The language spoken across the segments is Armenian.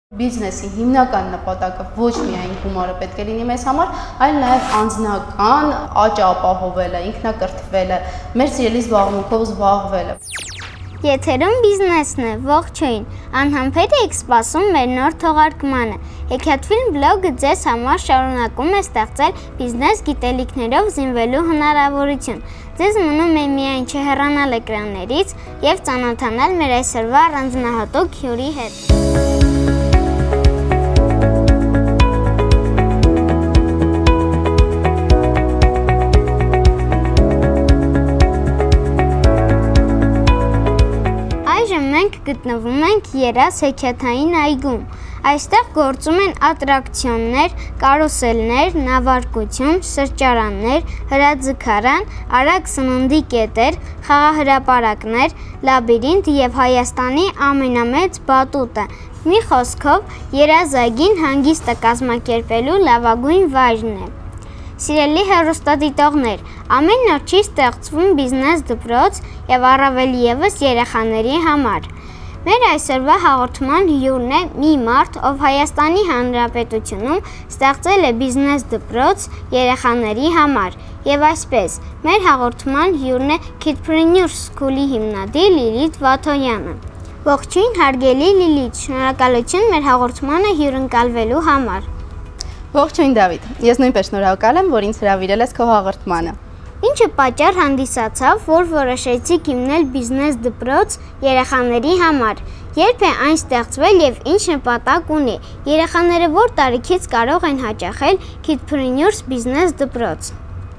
Բիզնեսի հիմնական նպատակը ոչ միայն գումարը պետք է լինի մեզ համար, այլ նաև անձնական աճ ապահովելը, ինքնակրթվելը, մեր սիրելի զբաղմունքով զբաղվելը։ Եթերում բիզնեսն է, ողջույն, անհամբեր եք սպասում մեր նոր թողարկմանը։ Hekatvin բլոգը ձեզ համար շարունակում է ստեղծել բիզնես գիտելիքներով զինվելու հնարավորություն։ Ձեզ մնում է միայն չհեռանալ էկրաններից և ծանոթանալ մեր այսօրվա առանձնահատուկ հյուրի հետ։ Մենք գտնվում ենք Երազ հեքիաթային այգում։ Այստեղ գործում են ատրակցիոններ, կարուսելներ, նավարկություն, սրճարաններ, հրաձգարան, արագ սննդի կետեր, խաղահրապարակներ, լաբիրինթ և Հայաստանի ամենամեծ բատուտը։ Մի խոսքով, Երազ այգին հանգիստը կազմակերպելու լավագույն վայրն է։ Սիրելի հեռուստադիտողներ, ամեն օր չի ստեղծվում բիզնես դպրոց և առավել ևս երեխաների համար։ Մեր այսօրվա հաղորդման հյուրն է մի մարդ, ով Հայաստանի Հանրապետությունում ստեղծել է բիզնես դպրոց երեխաների համար։ Եվ այսպես, մեր հաղորդման հյուրն է Kidpreneur School-ի հիմնադիր Լիլիթ Վաթոյանը։ Ողջույն հարգելի Լիլիթ, շնորհակալություն մեր հաղորդմանը հյուրընկալվելու համար։ Ողջույն Դավիթ, ես նույնպես շնորհակալ եմ, որ ինձ հրավիրել ես քո հաղորդմանը։ Ինչը պատճառ հանդիսացավ, որ որոշեցիք հիմնել բիզնես դպրոց երեխաների համար։ Երբ է այն ստեղծվել և ինչ նպատակ ունի։ Երեխաները որ տարիքից կարող են հաճախել Kidpreneur բիզնես դպրոց։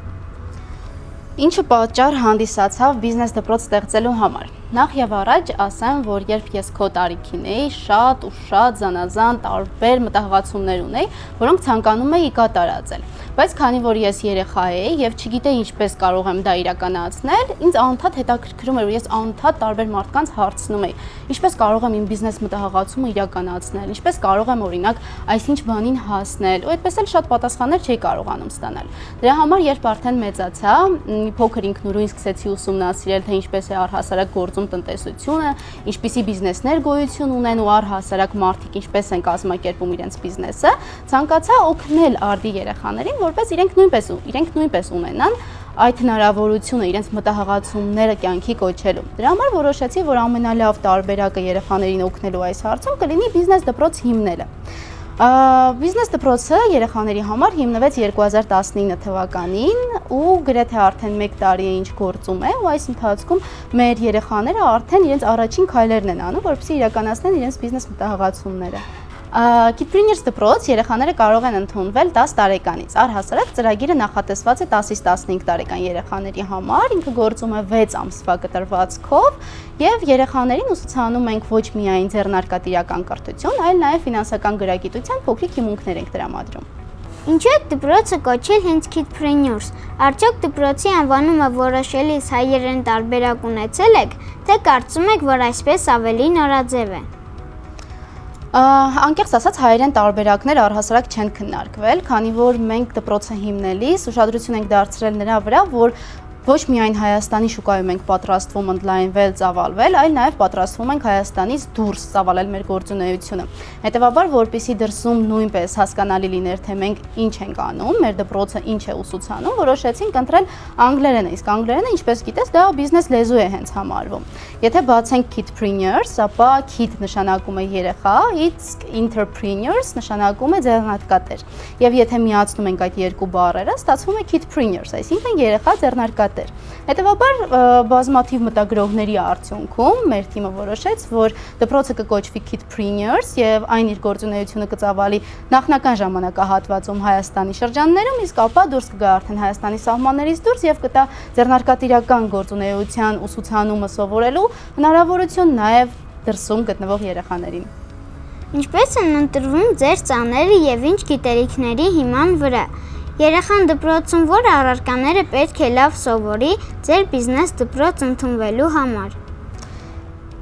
Ինչը պատճառ հանդիսացավ բիզնես դպրոց ստեղծելու համար։ Նախ եւ առաջ ասեմ, որ երբ ես քո տարիքին էի, շատ զանազան տարբեր մտահղացումներ ունեի, որոնք ցանկանում էի կատարածել։ Բայց քանի որ ես երեխա էի եւ չգիտեի ինչպես կարող եմ դա իրականացնել, ինձ անընդհատ հետաքրքրում էր ու ես անընդհատ տարբեր մարդկանց հարցնում էի, ինչպես կարող եմ իմ բիզնես մտահղացումը իրականացնել, ինչպես կարող եմ օրինակ այսինչ բանին հասնել, ու այդպես էլ շատ պատասխաններ չէի կարողանում ստանալ։ Դրա համար երբ արդեն մեծացա, փոքր ինքնուրույն սկսեցի ուսումնասիրել, թե ինչպես է առհասարակ տնտեսությունը, ինչպիսի բիզնեսներ գոյություն ունեն ու առհասարակ մարդիկ ինչպես են կազմակերպում իրենց բիզնեսը, ցանկացա օգնել արդի երեխաներին, որպես իրենք նույնպես ունենան այդ հնարավորությունը իրենց մտահղացումները կյանքի կոչելու։ Դրա համար որոշեցի, որ ամենալավ տարբերակը երեխաներին օգնելու այս հարցում կլինի բիզնես դպրոց հիմնելը։ Բիզնես դպրոցը երեխաների համար հիմնվեց 2019 թվականին ու գրեթե արդեն 1 տարի է ինչ գործում է ու այս ընթացքում մեր երեխաները արդեն իրենց առաջին քայլերն են անում, որպեսզի իրականացնեն իրենց բիզնես մտահղացումները։ Kidpreneur դպրոց երեխաները կարող են ընդունվել 10 տարեկանից։ Առհասարակ ծրագիրը նախատեսված է 10-ից 15 տարեկան երեխաների համար, ինքը գործում է 6 ամսվա կտրվածքով եւ երեխաներին ուսուցանում ենք ոչ միայն ձեռնարկատիրական կրթություն, այլ նաեւ ֆինանսական գրագիտության փոքրիկ հիմունքներ ենք տրամադրում։ Ինչու է դպրոցը կոչել հենց Kidpreneur։ Արդյոք դպրոցի անվանումը որոշելիս հայերեն տարբերակ ունեցել եք, թե կարծում եք, որ այսպես ավելի նորաձև է։ Անկեղծ ասած հայերեն տարբերակներ առհասարակ չեն քննարկվել, քանի որ մենք դպրոցը հիմնելիս ուշադրություն ենք դարձրել նրա վրա, որ ոչ միայն Հայաստանի շուկայում ենք պատրաստվում ընդլայնվել, ծավալվել, այլ նաև պատրաստվում ենք Հայաստանից դուրս ծավալել մեր գործունեությունը։ Հետևաբար, որպեսզի դրսում նույնպես հասկանալի լիներ, թե մենք ինչ ենք անում, մեր դպրոցը ինչ է ուսուցանում, որոշեցինք ընտրել անգլերենը, իսկ անգլերենը, ինչպես գիտես, դա բիզնես լեզու է հենց համարվում։ Եթե բացենք Kidpreneurs, ապա Kid նշանակում է երեխա, իսկ Entrepreneurs նշանակում է ձեռնարկատեր։ Եվ եթե միացնում ենք այդ երկու բառերը, ստացվում է Kidpreneurs, այսինքն երեխա ձեռնարկատեր։ Հետևաբար բազմաթիվ մտագրողների արդյունքում մեր թիմը որոշեց, որ դպրոցը կկոչվի Kidpreneurs եւ այն իր գործունեությունը կծավալի նախնական ժամանակահատվածում Հայաստանի շրջաններում, իսկ ապա դուրս կգա արդեն Հայաստանի սահմաններից դուրս եւ կտա ձեռնարկատիրական գործունեության ուսուցանումը սովորելու հնարավորություն նաեւ դրսում գտնվող երեխաներին։ Ինչպես են ընտրվում ձեր ծանրերը եւ ինչ գիտելիքների հիման վրա։ Երեխան դպրոցում որ առարկաները պետք է լավ սովորի ձեր բիզնես դպրոց ընդունվելու համար։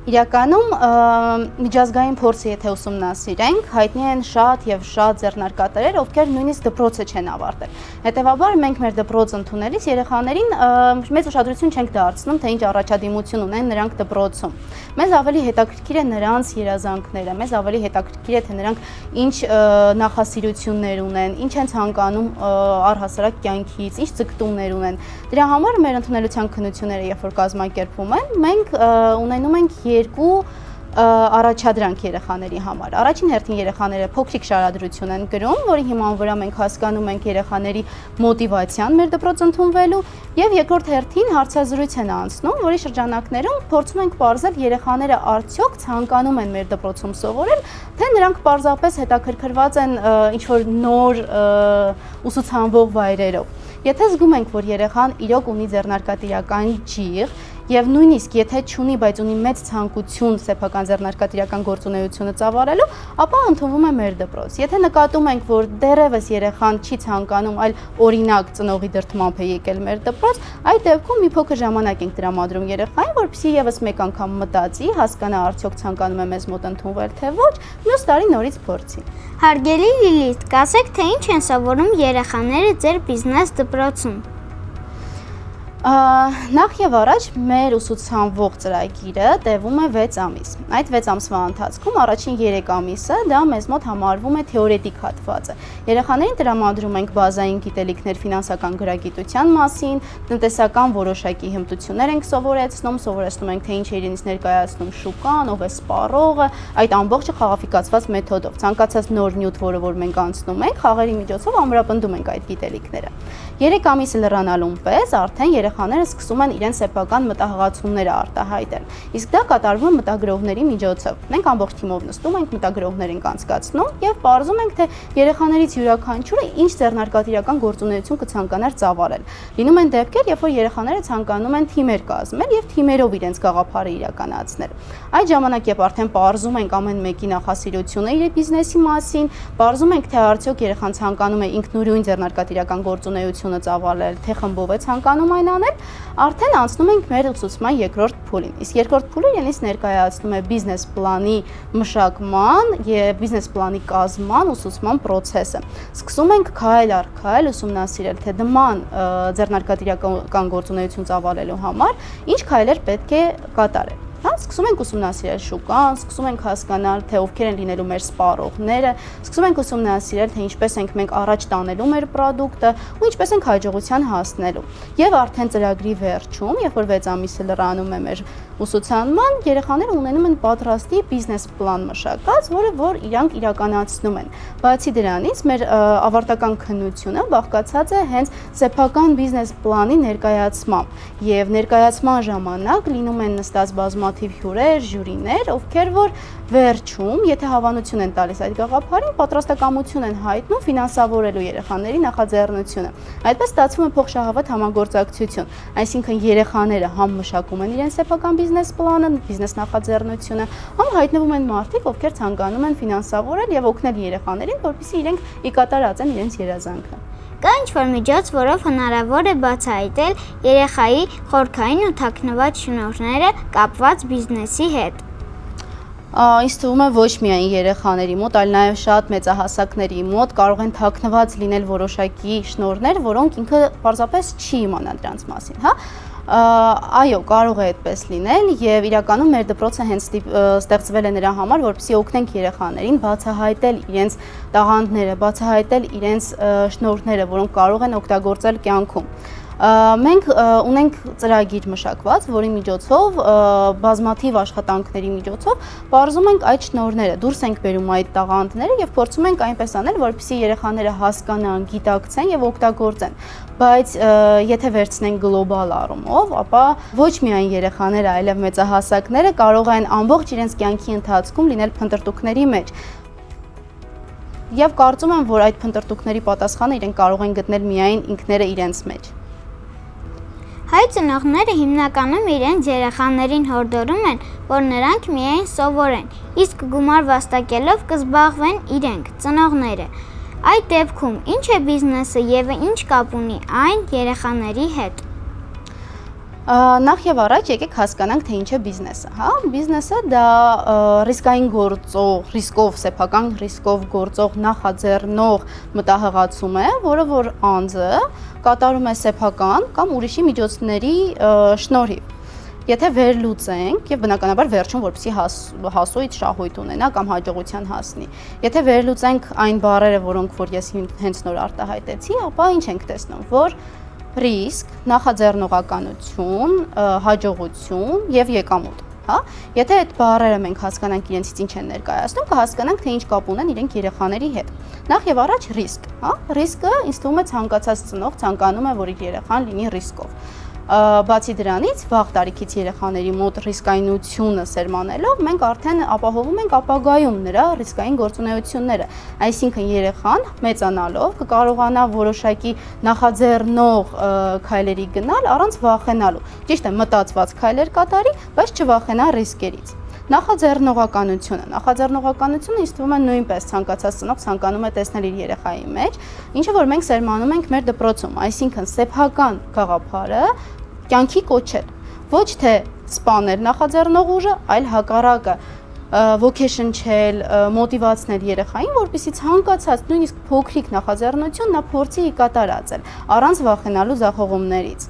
Իրականում միջազգային փորձը եթե ուսումնասիրենք, հայտնի են շատ եւ շատ ձեռնարկատերեր, ովքեր նույնիսկ դպրոցը չեն ավարտել։ Հետևաբար մենք մեր դպրոցը ընդունելիս երեխաներին մեծ ուշադրություն չենք դարձնում, թե ինչ առաջադիմություն ունեն նրանք դպրոցում։ Մեզ ավելի հետաքրքիր է նրանց երազանքները, մեզ ավելի հետաքրքիր է թե նրանք ինչ նախասիրություններ ունեն, ինչ են ցանկանում առհասարակ կյանքից, ինչ ձգտումներ ունեն։ Դրա համար մեր ընդունելության քննությունները, երբ որ կազմակերպվում են, մենք ունենում ենք երկու առաջադրանք երեխաների համար։ Առաջին հերթին երեխաները փոքրիկ շարադրություն են գրում, որի հիման վրա մենք հասկանում ենք երեխաների մոտիվացիան մեր դպրոց ընդունվելու, եւ երկրորդ հերթին հարցազրույց են անցնում, որի շրջանակներում փորձում ենք ողջել երեխաները արդյոք ցանկանում են մեր դպրոցում սովորել, թե նրանք պարզապես հետաքրքրված են ինչ-որ նոր ուսուցանվող վայրերով։ Եթե զգում ենք, որ երեխան իրոք ունի ձեռնարկատիրական ջիղ, եւ նույնիսկ եթե չունի, բայց ունի մեծ ցանկություն սեփական ձեռնարկատիրական գործունեությունը ծավալելու, ապա ընդունվում է մեր դպրոց։ Եթե նկատում ենք, որ դեռևս երեխան չի ցանկանում, այլ օրինակ ծնողի դրդմամբ է եկել մեր դպրոց, այդ դեպքում մի փոքր ժամանակ ենք տրամադրում երեխային, որպեսզի եւս մեկ անգամ մտածի, հասկանա արդյոք ցանկանում է մեզ մոտ ընդունվել թե ոչ, մյուս տարի նորից փորձի։ Հարգելի Լիլիթ, կասեք, թե ինչ են սովորում երեխաները ձեր բիզնես դպրոցում։ Նախ եւ առաջ մեր ուսուցանվող ծրագիրը տևում է 6 ամիս։ Այդ 6 ամսվա ընթացքում առաջին 3 ամիսը դա մեզ մոտ համարվում է թեորետիկ հատվածը։ Երեխաներին տրամադրում ենք բազային գիտելիքներ ֆինանսական գրագիտության մասին, տնտեսական որոշակի հմտություններ ենք սովորեցնում ենք թե ինչ է իրենից ներկայացնում շուկան, ով է սպառողը, այդ ամբողջը խաղաֆիկացված մեթոդով։ Ցանկացած նոր նյութ, որը մենք անցնում ենք, խաղերի միջոցով ամրապնդում ենք այդ գիտելիքները։ 3 ամիսը լրանալուն պես արդեն երեխաները սկսում են իրենց սեփական մտահղացումները արտահայտել։ Իսկ դա կատարվում է մտագրողների միջոցով։ Մենք ամբողջ թիմով նստում ենք, մտագրողներ ենք անցկացնում եւ պարզում ենք, թե երեխաներից յուրաքանչյուրը ինչ ձեռնարկատիրական գործունեություն կցանկանար ծավալել։ Լինում են դեպքեր, երբ որ երեխաները ցանկանում են թիմեր կազմել եւ թիմերով իրենց գաղափարը իրականացնել։ Այդ ժամանակ, երբ արդեն պարզում ենք ամեն մեկի նախասիրությունը իր բիզնեսի մասին, պարզում ենք, թե արդյոք երեխան ցանկանում է ինքնուրույն ձեռնարկատիրական գործունեություն ծավալել, թե խմբով է ցանկանում այն անել, արդեն անցնում ենք մեր ուսուցման երկրորդ փուլին։ Իսկ երկրորդ փուլը իրենից ներկայացնում է բիզնես պլանի մշակման եւ բիզնես պլանի կազմման ուսուցման process-ը։ Սկսում ենք քայլ առ քայլ ուսումնասիրել, թե նման ձեռնարկատիրական գործունեություն ծավալելու համար ինչ քայլեր պետք է կատարել։ Սկսում ենք ուսումնասիրել շուկան, սկսում ենք հասկանալ, թե ովքեր են լինելու մեր սպառողները, սկսում ենք ուսումնասիրել, թե ինչպես ենք մենք առաջ տանելու մեր պրոդուկտը ու ինչպես ենք հաջողության հասնելու։ Եվ արդեն ծրագրի վերջում, երբ որ 6 ամիսը լրանում է մեր ուսուցանման, երեխաները ունենում են պատրաստի բիզնես պլան մշակած, որ իրանք իրականացնում են։ Բացի դրանից, մեր ավարտական քննությունը բաղկացած է հենց սեփական բիզնես պլանի ներկայացմամբ, եւ ներկայացման ժամանակ լինում են նստած բազմաթիվ հյուրեր, ժյուրիներ, ովքեր որ վերջում, եթե հավանություն են տալիս այդ գաղափարին, պատրաստակամություն են հայտնում ֆինանսավորելու երեխաների նախաձեռնությունը։ Այդպես ստացվում է փոխշահավատ համագործակցություն, այսինքն երեխաները համ մշակում են իրենց սեփական բիզնես պլանը, բիզնես նախաձեռնությունը, համ հայտնվում են մարդիկ, ովքեր ցանկանում են ֆինանսավորել եւ օգնել երեխաներին, որպեսզի իրենք ի կատարածեն իրենց երազանքը։ Կա ինչ-որ միջոց, որով հնարավոր է բացահայտել երեխայի խորքային ու թաքնված շնորհները կապված բիզնեսի հետ։ Ինձ թվում է ոչ միայն երեխաների մոտ, այլ նաև շատ մեծահասակների մոտ կարող են թաքնված լինել որոշակի շնորհներ, որոնք ինքը պարզապես չի իմանա դրանց մասին, հա։ Այո, կարող է այդպես լինել եւ իրականում մեր դպրոցը հենց ստեղծվել է նրա համար, որպեսզի օգնենք երեխաներին բացահայտել իրենց տաղանդները, բացահայտել իրենց շնորհները, որոնք կարող են օգտագործել կյանքում։ Մենք ունենք ծրագիր մշակված, որի միջոցով բազմաթիվ աշխատանքների միջոցով պարզում ենք այդ շնորհները, դուրս ենք բերում այդ տաղանդները եւ փորձում ենք այնպես անել, որպեսզի երեխաները հասկանան, գիտակցեն եւ օգտագործեն։ Բայց եթե վերցնենք գլոբալ առումով, ապա ոչ միայն երեխաները, այլև մեծահասակները կարող են ամբողջ իրենց կյանքի ընթացքում լինել փնտրտուքների մեջ։ Եվ կարծում եմ, որ այդ փնտրտուքների պատասխանը իրենք կարող են գտնել միայն ինքները իրենց մեջ։ Հայ ծնողները հիմնականում իրենց երեխաներին հորդորում են, որ նրանք միայն սովորեն, իսկ գումար վաստակելով կզբաղվեն իրենք, ծնողները։ Այդ դեպքում ինչ է բիզնեսը եւ ինչ կապ ունի այն երեխաների հետ։ Նախ եւ առաջ եկեք հասկանանք, թե ինչ է բիզնեսը, հա? Բիզնեսը դա ռիսկային գործող, ռիսկով, սեփական ռիսկով գործող նախաձեռնող մտահղացում է, որը որ անձը կատարում է սեփական կամ ուրիշի միջոցների շնորհիվ։ Եթե վերլուծենք եւ բնականաբար վերջում որպեսզի հասույթ շահույթ ունենա կամ հաջողության հասնի։ Եթե վերլուծենք այն բառերը, որոնք որ ես հենց նոր արտահայտեցի, ապա ինչ ենք տեսնում, որ ռիսկ, նախաձեռնողականություն, հաջողություն եւ եկամուտ, հա? Եթե այդ բառերը մենք հասկանանք իրենցից ինչ են ներկայացնում, կհասկանանք թե ինչ կապ ունեն իրենք երեխաների հետ։ Նախ եւ առաջ ռիսկ, հա? Ռիսկը ինձ թվում է ցանկացած ծնող ցանկանում է, որ իր երեխան լինի ռիսկով։ Բացի դրանից, վաղ տարիքից երեխաների մոտ ռիսկայնությունը սերմանելով, մենք արդեն ապահովում ենք ապագայում նրա ռիսկային գործունեությունները։ Այսինքն երեխան մեծանալով կկարողանա որոշակի նախաձեռնող քայլերի գնալ առանց վախենալու։ Ճիշտ է, մտածված քայլեր կատարի, բայց չվախենա ռիսկերից։ Նախաձեռնողականությունը ինձ թվում է նույնպես ցանկացած ծնող ցանկանում է տեսնել իր երեխայի մեջ, ինչը որ մենք սերմանում ենք մեր դպրոցում, այսինքն սեփական գաղափարը կյանքի կոչել, ոչ թե սպանել նախաձեռնող ուժը, այլ հակառակը ոգեշնչել, մոտիվացնել երեխային, որպեսզի ցանկացած նույնիսկ փոքրիկ նախաձեռնություն նա փորձի կատարածել, առանց վախենալու ձախողումներից։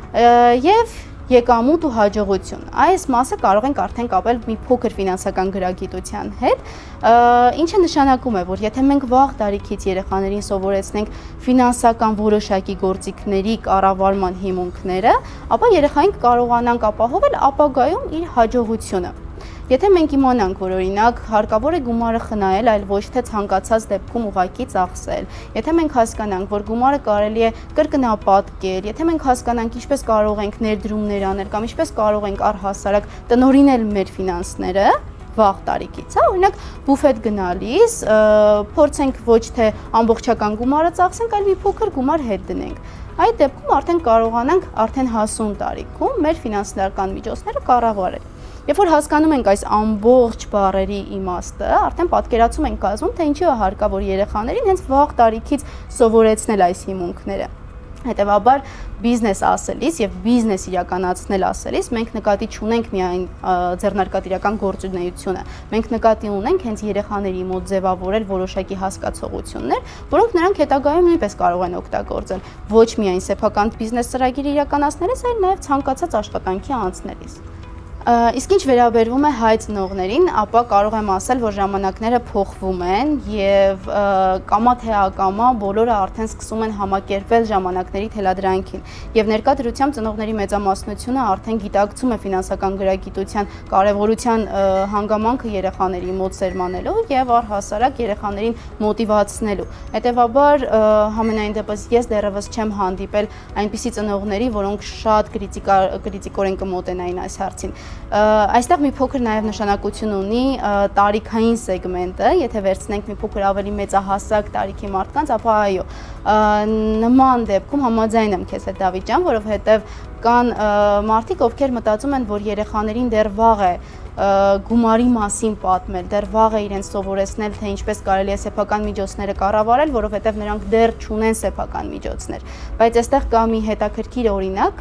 Եվ եկամուտ ու հաջողություն։ Այս մասը կարող ենք արդեն կապել մի փոքր ֆինանսական գրագիտության հետ, ինչը նշանակում է, որ եթե մենք վաղ տարիքից երեխաներին սովորեցնենք ֆինանսական որոշակի գործիքների կառավարման հիմունքները, ապա երեխային կարողանանք ապահովել ապագայում իր հաջողությունը։ Եթե մենք իմանանք, որ օրինակ հարկավոր է գումարը խնայել, այլ ոչ թե ցանկացած դեպքում ուղղակի ծախսել, եթե մենք հասկանանք, որ գումարը կարելի է կրկնապատկել, եթե մենք հասկանանք ինչպես կարող ենք ներդրումներ անել կամ ինչպես կարող ենք առհասարակ տնօրինել մեր ֆինանսները, վաղ տարիքից, հա, օրինակ բուֆետ գնալիս փորձենք ոչ թե ամբողջական գումարը ծախսենք, այլ մի փոքր գումար հետ դնենք։ Այդ դեպքում արդեն կարողանանք արդեն հասուն տարիքում մեր ֆինանսական միջոցները կառավարել։ Երբ որ հասկանում ենք այս ամբողջ բառերի իմաստը, արդեն պատկերացում ենք կազմում, թե ինչու է հարկավոր երեխաներին հենց վաղ տարիքից սովորեցնել այս հիմունքները։ Հետևաբար բիզնես ասելիս եւ բիզնես իրականացնել ասելիս մենք նկատի չունենք միայն ձեռնարկատիրական գործունեությունը, մենք նկատի ունենք հենց երեխաների մոտ ձևավորել որոշակի հասկացողություններ, որոնք նրանք հետագայում նույնպես կարող են օգտագործել ոչ միայն սեփական բիզնես ծրագիր իրականացնելիս, այլ նաեւ ցանկացած աշխատանքի անցնելիս։ Իսկ ինչ վերաբերվում է հայ ծնողներին, ապա կարող եմ ասել, որ ժամանակները փոխվում են եւ կամա թե ակամա բոլորը արդեն սկսում են համակերպվել ժամանակների թելադրանքին եւ ներկա դրությամբ ծնողների մեծամասնությունը արդեն գիտակցում է ֆինանսական գրագիտության կարեւորության հանգամանքը երեխաների մոտ սերմանելու եւ առհասարակ երեխաներին մոտիվացնելու։ Հետևաբար համենայն դեպս ես դեռևս չեմ հանդիպել այնպիսի ծնողների, որոնք շատ կրիտիկորեն կմոտենային այս հարցին։ Այստեղ մի փոքր նաև նշանակություն ունի տարիքային սեգմենտը, եթե վերցնենք մի փոքր ավելի մեծահասակ տարիքի մարդկանց, ապա այո, նման դեպքում համաձայն եմ քեզ հետ Դավիթ ջան, որովհետև կան մարդիկ, ովքեր մտածում են, որ երեխաներին դեռ վաղ է գումարի մասին պատմել, դեռ վաղ է իրենց սովորեցնել, թե ինչպես կարելի է սեփական միջոցները կառավարել, որովհետև նրանք դեռ չունեն սեփական միջոցներ։ Բայց այստեղ կա մի հետաքրքիր օրինակ,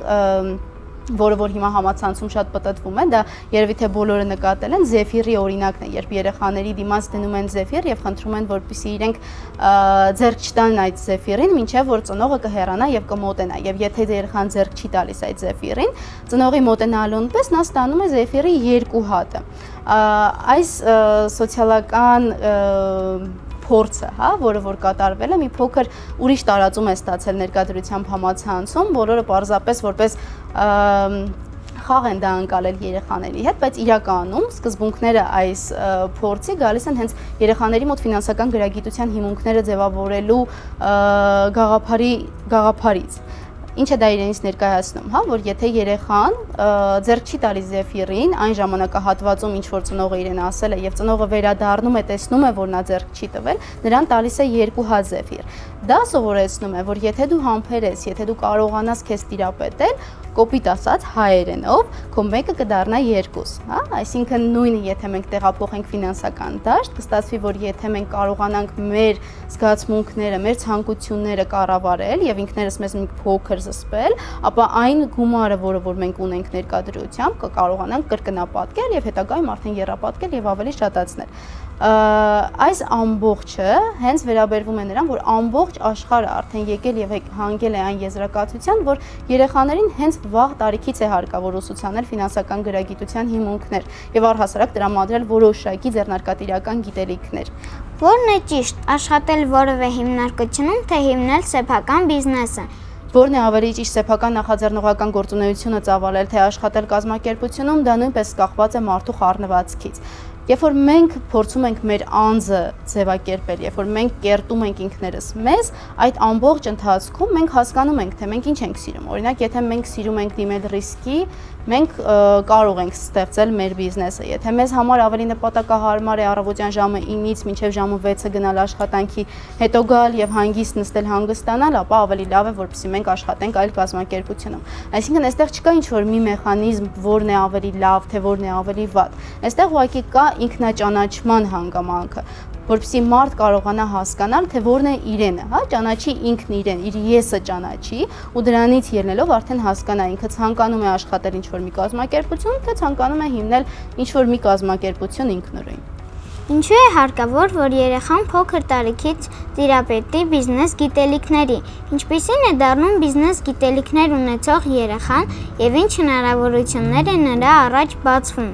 որը որ հիմա համացանցում շատ պտտվում է, դա երևի թե բոլորը նկատել են, Զեֆիրի օրինակն է, երբ երեխաների դիմաց դնում են Զեֆիր եւ խնդրում են, որպեսզի իրենք ձեռք չտան այդ Զեֆիրին, մինչեւ որ ծնողը կհեռանա եւ կմոտենա։ Եվ եթե երեխան ձեռք չի տալիս այդ Զեֆիրին, ծնողի մոտենալուն պես նա ստանում է Զեֆիրի 2 հատը։ Այս սոցիալական փորձը, հա, որը որ կատարվել է, մի փոքր ուրիշ տարածում է ստացել ներկայությամբ համացանցում, բոլորը պարզապես որպես խաղ են դա անցալել երեխաների հետ, բայց իրականում սկզբունքները այս փորձի գալիս են հենց երեխաների մոտ ֆինանսական գրագիտության հիմունքները ձևավորելու գաղափարից։ Ինչը դա իրենից ներկայացնում, հա, որ եթե երեխան ձեռք չի տալիս Զեֆիրին, այն ժամանակահատվածում ինչ որ ծնողը իրեն ասել է եւ ծնողը վերադառնում է, տեսնում է, որ նա ձեռք չի տվել, նրան տալիս է 2 հատ Զեֆիր։ Դա սովորեցնում է, որ եթե դու համբերես, եթե դու կարողանաս քեզ տիրապետել, կոպիտ ասած հայերենով քո 1-ը կդառնա 2, հա, այսինքն նույնը եթե մենք տեղափոխենք ֆինանսական դաշտ, կստացվի, որ եթե մենք կարողանանք մեր զգացմունքները, մեր ցանկությունները կառավարել եւ ինքներս մեզ մի փոքր զսպել, ապա այն գումարը, որ մենք ունենք ներկայությամբ, կկարողանանք կրկնապատկել եւ հետագայում արդեն եռապատկել եւ ավելի շատացնել։ Այս ամբողջը հենց վերաբերվում է նրան, որ ամբողջ աշխարհը արդեն եկել եւ հանգել է այն եզրակացության, որ երեխաներին հենց վաղ տարիքից է հարկավոր ուսուցանել ֆինանսական գրագիտության հիմունքներ եւ առհասարակ տրամադրել որոշակի ձեռնարկատիրական գիտելիքներ։ Որն է ճիշտ, աշխատել որևէ հիմնարկությունում, թե հիմնել սեփական բիզնեսը։ Որն է ավելի ճիշտ, սեփական նախաձեռնողական գործունեությունը ծավալել, թե աշխատել կազմակերպությունում, դա նույնպես կախված է մարդու խառնվածքից։ Երբ որ մենք փորձում ենք մեր անձը ձևակերպել, երբ որ մենք կերտում ենք ինքներս մեզ, այդ ամբողջ ընթացքում մենք հասկանում ենք, թե մենք ինչ ենք սիրում։ Օրինակ, եթե մենք սիրում ենք դիմել ռիսկի, մենք կարող ենք ստեղծել մեր բիզնեսը։ Եթե մեզ համար ավելի նպատակահարմար է առավոտյան ժամը 9-ից մինչև ժամը 6-ը գնալ աշխատանքի, հետո գալ եւ հանգիստ նստել հանգստանալ, ապա ավելի լավ է, որպեսզի մենք աշխատենք այլ կազմակերպությունում։ Այսինքն, այստեղ չկա ինչ-որ մի մեխանիզմ, որն է ավելի լավ, թե որն է ավելի վատ։ Այստեղ ուղղակի կա ինքնաճանաչման հանգամանքը, որպեսզի մարդ կարողանա հասկանալ, թե որն է իրենը, հա, ճանաչի ինքն իրեն, իր եսը ճանաչի ու դրանից ելնելով արդեն հասկանա ինքը ցանկանում է աշխատել ինչ-որ մի կազմակերպություն, թե ցանկանում է հիմնել ինչ-որ մի կազմակերպություն ինքնուրույն։ Ինչու է հարկավոր, որ երեխան փոքր տարիքից տիրապետի բիզնես գիտելիքների, ինչպիսին է դառնում բիզնես գիտելիքներ ունեցող երեխան եւ ինչ հնարավորություններ են նրա առաջ բացվում։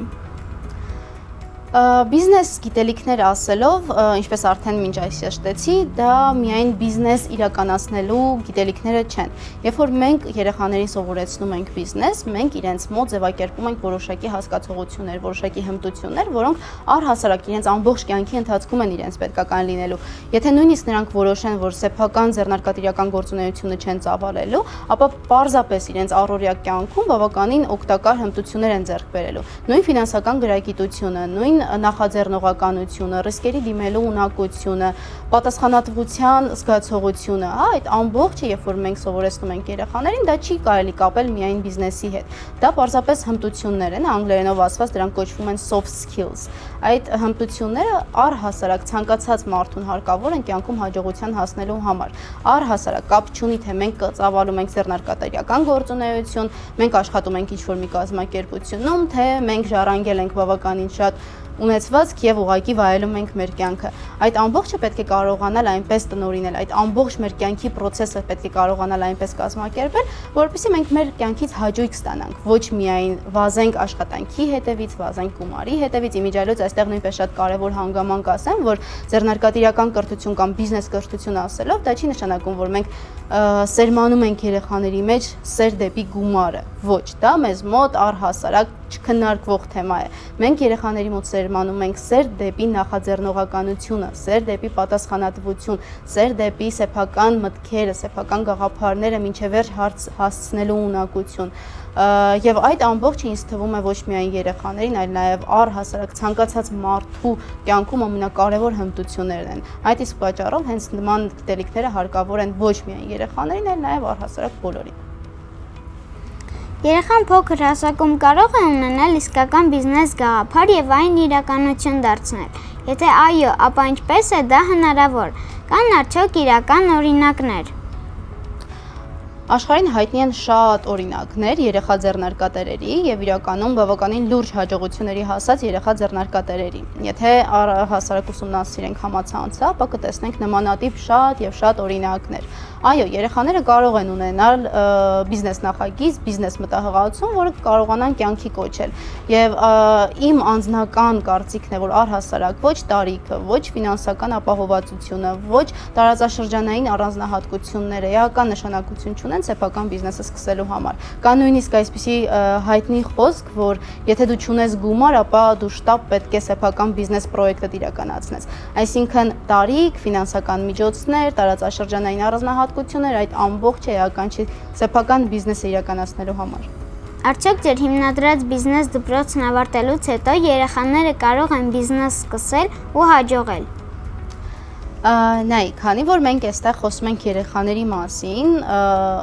Բիզնես գիտելիքներ ասելով, ինչպես արդեն մինչ այս շեշտեցի, դա միայն բիզնես իրականացնելու գիտելիքները չեն։ Երբ որ մենք երեխաներին սովորեցնում ենք բիզնես, մենք իրենց մոտ ձևակերպում ենք որոշակի հասկացողություններ, որոշակի հմտություններ, որոնք առհասարակ իրենց ամբողջ կյանքի ընթացքում են իրենց պետքական լինելու։ Եթե նույնիսկ նրանք որոշեն, որ սեփական ձեռնարկատիրական գործունեությունը չեն ծավալելու, ապա պարզապես իրենց առօրյա կյանքում բավականին օգտակար հմտություններ են ձեռք բերելու։ Նույն ֆինանսական գրագիտությունը, նույն նախաձեռնողականությունը, ռիսկերի դիմելու ունակությունը, պատասխանատվության զգացողությունը, հա, այդ ամբողջը, երբ որ մենք սովորեցնում ենք երեխաներին, դա չի կարելի կապել միայն բիզնեսի հետ։ Դա պարզապես հմտություններ են, անգլերենով ասված դրանք կոչվում են soft skills։ Այդ հմտությունները առհասարակ ցանկացած մարդուն հարկավոր են կյանքում հաջողության հասնելու համար։ Առհասարակ կապ չունի, թե մենք ծավալում ենք ձեռնարկատիրական գործունեություն, մենք աշխատում ենք ինչ-որ մի կազմակերպությունում, թե մենք ժառանգել ենք բավականին շատ ունեցվածք եւ ուղակի վայելում ենք մեր կյանքը։ Այդ ամբողջը պետք է կարողանալ այնպես տնօրինել, այդ ամբողջ մեր կյանքի process-ը պետք է կարողանալ այնպես կազմակերպել, որովհետեւ մենք մեր կյանքից հաճույք ստանանք, ոչ միայն վազենք աշխատանքի հետևից, վազենք գումարի հետևից, իմիջիայլոց այստեղ նույնպես շատ կարեւոր հանգամանք ասեմ, որ ձեռնարկատիրական կրթություն կամ բիզնես կրթություն ասելով, դա չի նշանակում, որ մենք սերմանում ենք երեխաների մեջ սեր դեպի գումարը։ Ոչ, դա մեզ մոտ առհասարակ չքննարկվող թեմա է։ Մենք երեխաների մոտ սերմանում ենք սեր դեպի նախաձեռնողականությունը, սեր դեպի պատասխանատվություն, սեր դեպի սեփական մտքերը, սեփական գաղափարները մինչև վերջ հասցնելու ունակություն։ Եվ այդ ամբողջը ինձ թվում է ոչ միայն երեխաներին, այլ նաև առհասարակ ցանկացած մարդու կյանքում ամենակարևոր հմտություններն են։ Այդ իսկ պատճառով հենց նման գիտելիքները հարկավոր են ոչ միայն երեխաներին, այլ նաև առհասարակ բոլորին։ Երեխան փոքր հասակում կարող է ունենալ իսկական բիզնես գաղափար եւ այն իրականություն դարձնել։ Եթե այո, ապա ինչպես է դա հնարավոր։ Կան արդյոք իրական օրինակներ։ Աշխարհին հայտնի են շատ օրինակներ երեխա ձեռնարկատերերի եւ իրականում բավականին լուրջ հաջողությունների հասած երեխա ձեռնարկատերերի։ Եթե հասարակ ուսումնասիրենք համացանցը, ապա կտեսնենք նմանատիպ շատ եւ շատ օրինակներ։ Այո, երեխաները կարող են ունենալ բիզնես նախագիծ, բիզնես մտահղացում, որը կարողանան կյանքի կոչել։ Եվ իմ անձնական կարծիքն է, որ առհասարակ ոչ տարիքը, ոչ ֆինանսական ապահովվածությունը, ոչ տարածաշրջանային առանձնահատկությունները էական նշանակություն չունեն սեփական բիզնեսը սկսելու համար։ Կա նույնիսկ այսպիսի հայտնի խոսք, որ եթե դու չունես գումար, ապա դու շտապ պետք է սեփական բիզնես պրոյեկտդ իրականացնես։ Այսինքն տարիք, ֆինանսական միջոցներ, տարածաշրջանային առանձնահատկություններ, այդ ամբողջը էական չի սեփական բիզնեսը իրականացնելու համար։ Արդյոք ձեր հիմնադրած բիզնես դպրոցն ավարտելուց հետո երեխաները կարող են բիզնես սկսել ու հաջողել։ Նայ, քանի որ մենք այստեղ խոսում ենք երեխաների մասին,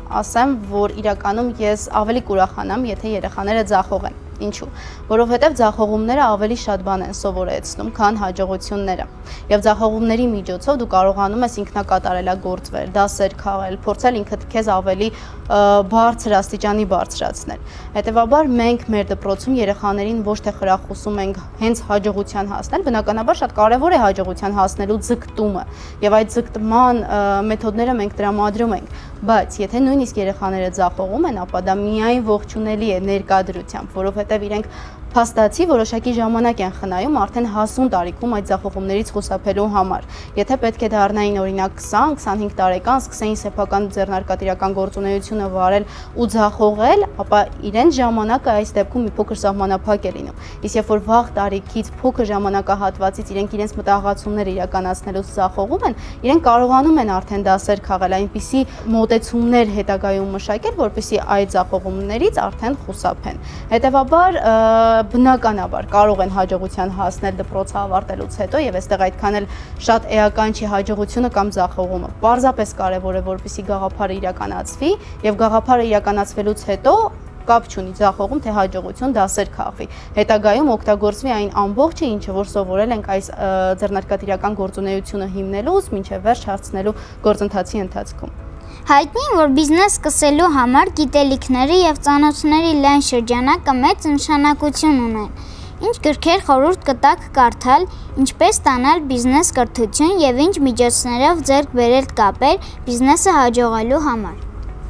ասեմ, որ իրականում ես ավելի կուրախանամ, եթե երեխաները ձախողեն։ Ինչու՞։ Որովհետև ձախողումները ավելի շատ բան են սովորեցնում, քան հաջողությունները։ Եվ ձախողումների միջոցով դու կարողանում ես ինքնակատարելագործվել, դասեր քաղել, փորձել ինքդ քեզ ավելի բարձր աստիճանի բարձրացնել։ Հետևաբար մենք մեր դպրոցում երեխաներին ոչ թե խրախուսում ենք հենց հաջողության հասնել, բնականաբար շատ կարևոր է հաջողության հասնելու ձգտումը, եւ այդ ձգտման մեթոդները մենք տրամադրում ենք, բայց եթե նույնիսկ երեխաները ձախողում են, ապա դա միայն ողջունելի է ներկայությամբ, որովհետև իրենք փաստացի որոշակի ժամանակ են խնայում արդեն հասուն տարիքում այդ ձախողումներից խուսափելու համար։ Եթե պետք է դառնային օրինակ 20-25 տարեկան, սկսեին սեփական ձեռնարկատիրական գործունեությունը վարել ու ձախողել, ապա իրենց ժամանակը այս դեպքում մի փոքր սահմանափակ է լինում։ Իսկ երբ որ վաղ տարիքից փոքր ժամանակահատվածից իրենք իրենց մտահղացումները իրականացնելուց ձախողում են, իրենք կարողանում են արդեն դասեր քաղել, այնպիսի մոտեցումներ հետագայում մշակել, որպեսզի այդ ձախողումներից արդեն խուսափեն։ Հետևաբար բնականաբար կարող են հաջողության հասնել դպրոցը ավարտելուց հետո եւ այստեղ այդքան էլ շատ էական չի հաջողությունը կամ ձախողումը։ Պարզապես կարեւոր է, որպեսզի գաղափարը իրականացվի եւ գաղափարը իրականացվելուց հետո կապ չունի ձախողում թե հաջողություն, դասեր քաղվի։ Հետագայում օգտագործվի այն ամբողջը, ինչը որ սովորել ենք այս ձեռնարկատիրական գործունեությունը հիմնելուց մինչեւ վերջ հասցնելու գործընթացի ընթացքում։ Հայտնի է, որ բիզնես սկսելու համար գիտելիքների եւ ծանոթների լայն շրջանակը մեծ նշանակություն ունեն։ Ինչ գրքեր խորհուրդ կտաք կարդալ, ինչպես ստանալ բիզնես կրթություն եւ ինչ միջոցներով ձեռք բերել կապեր բիզնեսը հաջողելու համար։